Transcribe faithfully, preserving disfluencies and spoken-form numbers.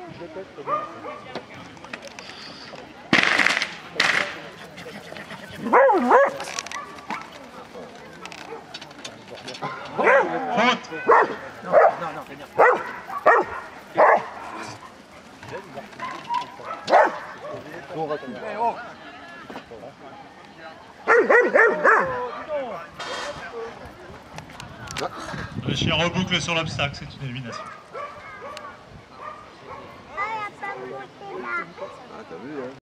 Le chien reboucle sur l'obstacle, c'est une élimination. Ah, t'as vu, hein.